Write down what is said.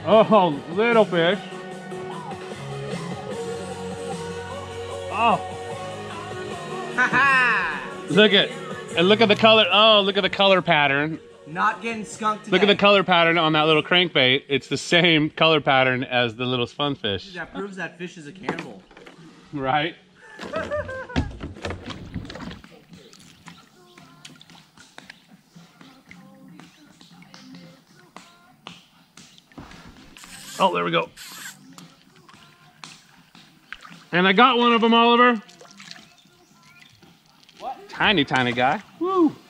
Oh, little fish. Oh. Look at the color. Oh, look at the color pattern. Not getting skunked today. Look at the color pattern on that little crankbait. It's the same color pattern as the little sunfish. That proves that fish is a cannibal. Right? Oh, there we go. And I got one of them, Oliver. What? Tiny, tiny guy. Woo!